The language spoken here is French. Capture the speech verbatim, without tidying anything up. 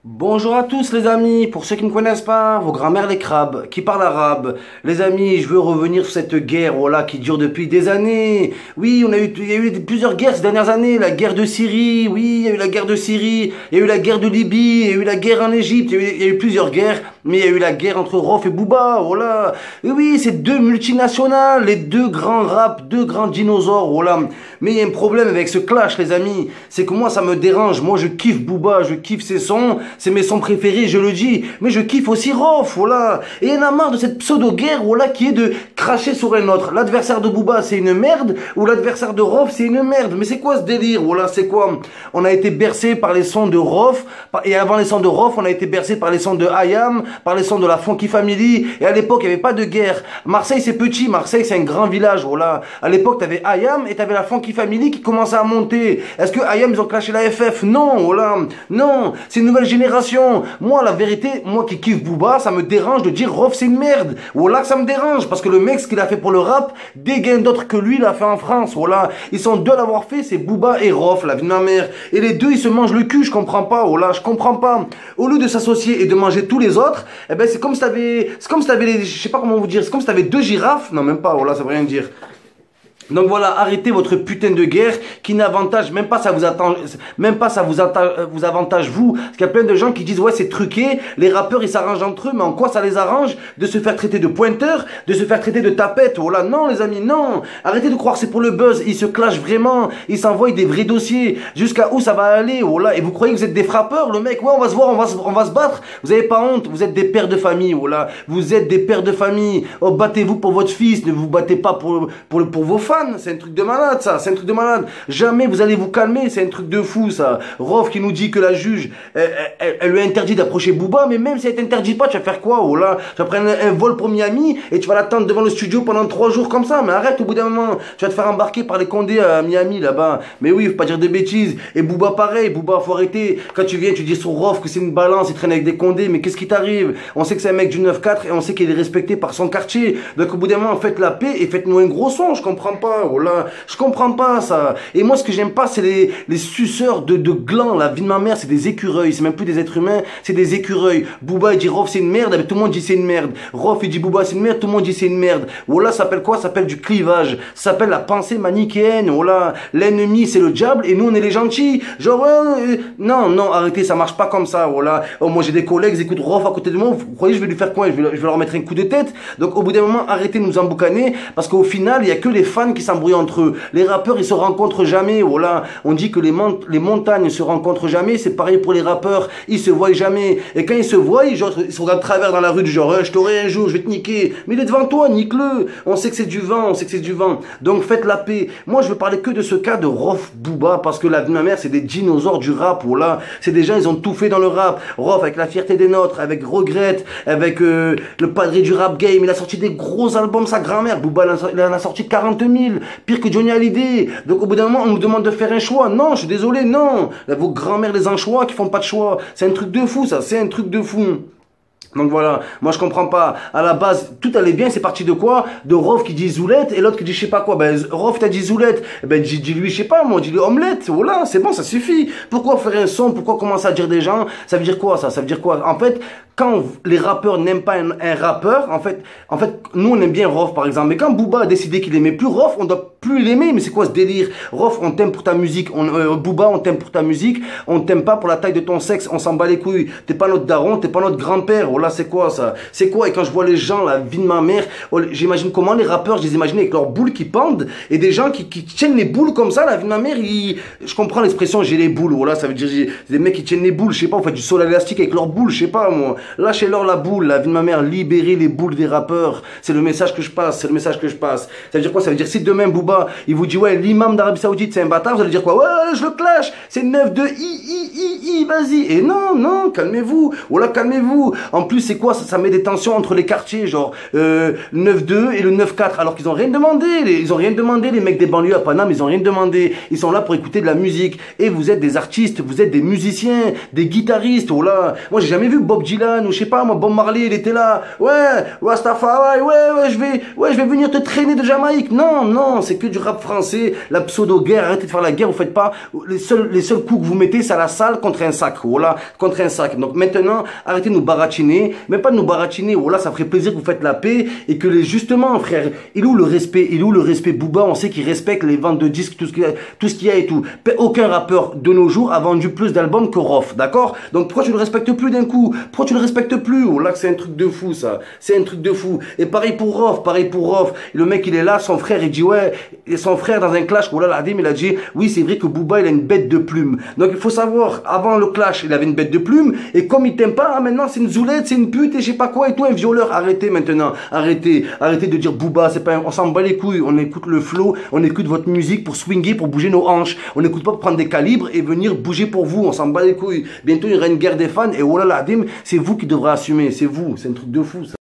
Bonjour à tous les amis, pour ceux qui ne me connaissent pas, vos grands-mères les crabes, qui parlent arabe. Les amis, je veux revenir sur cette guerre voilà, qui dure depuis des années. Oui, on a eu, il y a eu plusieurs guerres ces dernières années. La guerre de Syrie, oui, il y a eu la guerre de Syrie, il y a eu la guerre de Libye, il y a eu la guerre en Égypte, il y a eu, il y a eu plusieurs guerres. Mais il y a eu la guerre entre Rof et Booba, voilà. Et oui, c'est deux multinationales, les deux grands rap, deux grands dinosaures, voilà. Mais il y a un problème avec ce clash, les amis. C'est que moi, ça me dérange. Moi, je kiffe Booba, je kiffe ses sons. C'est mes sons préférés, je le dis. Mais je kiffe aussi Rof, voilà. Et il y en a marre de cette pseudo-guerre, voilà, qui est de cracher sur un autre. L'adversaire de Booba, c'est une merde, ou l'adversaire de Rof, c'est une merde. Mais c'est quoi ce délire, voilà, c'est quoi? On a été bercé par les sons de Rof, et avant les sons de Rof, on a été bercé par les sons de Ayam, par les sons de la Funky Family. Et à l'époque, il n'y avait pas de guerre. Marseille, c'est petit. Marseille, c'est un grand village, voilà. À l'époque, tu avais Ayam et tu avais la Funky Family qui commençait à monter. Est-ce que Ayam, ils ont clashé la F F? Non, voilà. Non, c'est une nouvelle génération. Moi, la vérité, moi qui kiffe Booba, ça me dérange de dire Rof, c'est une merde. Voilà que ça me dérange. Parce que le mec, ce qu'il a fait pour le rap, dégaine d'autres que lui, l'a fait en France, voilà. Ils sont deux à l'avoir fait, c'est Booba et Rof, la vie de ma mère. Et les deux, ils se mangent le cul, je comprends pas, voilà, je comprends pas. Au lieu de s'associer et de manger tous les autres, eh ben, c'est comme si t'avais, c'est comme si t'avais les, je sais pas comment vous dire, c'est comme si t'avais deux girafes, non, même pas, voilà, ça veut rien dire. Donc voilà, arrêtez votre putain de guerre qui n'avantage même pas ça vous attend, même pas ça vous, atta, vous avantage vous. Parce qu'il y a plein de gens qui disent ouais c'est truqué, les rappeurs ils s'arrangent entre eux, mais en quoi ça les arrange de se faire traiter de pointeur, de se faire traiter de tapette? Voilà, non les amis, non. Arrêtez de croire que c'est pour le buzz, ils se clashent vraiment, ils s'envoient des vrais dossiers. Jusqu'à où ça va aller? Voilà, et vous croyez que vous êtes des frappeurs, le mec? Ouais, on va se voir, on va se, on va se battre. Vous avez pas honte, vous êtes des pères de famille, voilà. Vous êtes des pères de famille. Oh, battez-vous pour votre fils, ne vous battez pas pour, pour, pour vos fans. C'est un truc de malade ça, c'est un truc de malade. Jamais vous allez vous calmer, c'est un truc de fou ça. Rof qui nous dit que la juge, elle, elle, elle lui a interdit d'approcher Booba, mais même si elle t'interdit pas, tu vas faire quoi? Oh là, tu vas prendre un, un vol pour Miami et tu vas l'attendre devant le studio pendant trois jours comme ça. Mais arrête, au bout d'un moment, tu vas te faire embarquer par les Condés à Miami là-bas. Mais oui, faut pas dire de bêtises. Et Booba pareil, Booba faut arrêter. Quand tu viens, tu dis sur Rof que c'est une balance, il traîne avec des Condés, mais qu'est-ce qui t'arrive? On sait que c'est un mec du neuf quatre et on sait qu'il est respecté par son quartier. Donc au bout d'un moment, faites la paix et faites-nous un gros son, je comprends pas. Oh là, je comprends pas ça. Et moi, ce que j'aime pas, c'est les, les suceurs de, de glands. La vie de ma mère, c'est des écureuils. C'est même plus des êtres humains, c'est des écureuils. Booba, il dit Rof, c'est une merde. Mais tout le monde dit c'est une merde. Rof, il dit Booba, c'est une merde. Tout le monde dit c'est une merde. Voilà, ça s'appelle quoi? Ça s'appelle du clivage. Ça s'appelle la pensée manichéenne. Voilà, l'ennemi, c'est le diable et nous, on est les gentils. Genre, euh, non, non, arrêtez, ça marche pas comme ça. Voilà. Oh, moi, j'ai des collègues, ils écoutent Rof à côté de moi. Vous croyez, je vais lui faire quoi? Je vais, je vais leur mettre un coup de tête. Donc, au bout d'un moment, arrêtez de nous emboucaner parce qu'au final, il y a que les fans qui s'embrouillent entre eux. Les rappeurs, ils se rencontrent jamais. Voilà, on dit que les, mont les montagnes se rencontrent jamais. C'est pareil pour les rappeurs, ils se voient jamais. Et quand ils se voient, ils, genre, ils se regardent de travers dans la rue du genre, je t'aurai un jour, je vais te niquer. Mais il est devant toi, nique-le. On sait que c'est du vent, on sait que c'est du vent. Donc faites la paix. Moi, je veux parler que de ce cas de Rof Booba parce que la vie de ma mère, c'est des dinosaures du rap. Voilà, c'est des gens, ils ont tout fait dans le rap. Rof avec La Fierté des Nôtres, avec Regrette, avec euh, le padré du rap game. Il a sorti des gros albums, sa grand-mère. Booba, il en a sorti quarante mille, pire que Johnny Hallyday. Donc au bout d'un moment, on nous demande de faire un choix. Non, je suis désolé, non. Là, vos grands-mères les anchois qui font pas de choix. C'est un truc de fou, ça. C'est un truc de fou. Donc voilà, moi je comprends pas. À la base, tout allait bien, c'est parti de quoi? De Rof qui dit Zoulette et l'autre qui dit je sais pas quoi. Ben Rof t'a dit Zoulette, ben dis-lui je sais pas, moi dis-lui omelette. Voilà, c'est bon, ça suffit. Pourquoi faire un son? Pourquoi commencer à dire des gens? Ça veut dire quoi ça? Ça veut dire quoi? En fait, quand les rappeurs n'aiment pas un, un rappeur, en fait, en fait, nous on aime bien Rof par exemple. Mais quand Booba a décidé qu'il aimait plus Rof, on doit plus l'aimer. Mais c'est quoi ce délire? Rof, on t'aime pour ta musique. On, euh, Booba, on t'aime pour ta musique. On t'aime pas pour la taille de ton sexe. On s'en bat les couilles. T'es pas notre daron, t'es pas notre grand-père. Voilà, c'est quoi ça? C'est quoi? Et quand je vois les gens, la vie de ma mère, oh, j'imagine comment les rappeurs, je les imagine avec leurs boules qui pendent et des gens qui, qui tiennent les boules comme ça. La vie de ma mère, ils... je comprends l'expression j'ai les boules. Voilà, ça veut dire des mecs qui tiennent les boules. Je sais pas, on fait du sol élastique avec leurs boules. Je sais pas moi. Lâchez-leur la boule. La vie de ma mère, libérez les boules des rappeurs. C'est le message que je passe. C'est le message que je passe. Ça veut dire quoi? Ça veut dire si demain Booba, il vous dit ouais, l'imam d'Arabie Saoudite c'est un bâtard, vous allez dire quoi? Ouais, je le clash. C'est neuf deux i i i i. Vas-y. Et non, non, calmez-vous. Voilà, calmez-vous. En plus, c'est quoi ça, ça met des tensions entre les quartiers, genre euh, le neuf deux et le neuf quatre, alors qu'ils ont rien demandé. Les, ils ont rien demandé, les mecs des banlieues à Paname, ils ont rien demandé. Ils sont là pour écouter de la musique. Et vous êtes des artistes, vous êtes des musiciens, des guitaristes. Oh là, moi j'ai jamais vu Bob Dylan ou je sais pas, moi Bob Marley, il était là. Ouais, Rastafari, ouais, ouais, je vais, ouais, je vais venir te traîner de Jamaïque. Non, non, c'est que du rap français, la pseudo-guerre. Arrêtez de faire la guerre, vous faites pas. Les seuls, les seuls coups que vous mettez, c'est à la salle contre un sac. Voilà, contre un sac. Donc maintenant, arrêtez de nous baratiner, mais pas de nous baratiner. Voilà, ça ferait plaisir que vous faites la paix et que les, justement, frère, il est où le respect? Il est où le respect? Booba, on sait qu'il respecte les ventes de disques, tout ce qu'il y a, tout ce qu'il y a et tout. Aucun rappeur de nos jours a vendu plus d'albums que Rof, d'accord? Donc pourquoi tu le respectes plus d'un coup? Pourquoi tu le respectes plus? Oh là, c'est un truc de fou, ça. C'est un truc de fou. Et pareil pour Rof, pareil pour Rof. Le mec, il est là, son frère, il dit, ouais, et son frère, dans un clash, oh là, l'Adim, il a dit, oui, c'est vrai que Booba, il a une bête de plume. Donc il faut savoir, avant le clash, il avait une bête de plume, et comme il t'aime pas, ah, maintenant, c'est une zoulette, c'est une pute, et je sais pas quoi, et tout, un violeur. Arrêtez maintenant, arrêtez, arrêtez de dire Booba, c'est pas un... on s'en bat les couilles, on écoute le flow, on écoute votre musique pour swinger, pour bouger nos hanches. On n'écoute pas pour prendre des calibres et venir bouger pour vous, on s'en bat les couilles. Bientôt, il y aura une guerre des fans, et oh là là, Adim, c'est vous qui devrez assumer, c'est vous, c'est un truc de fou, ça.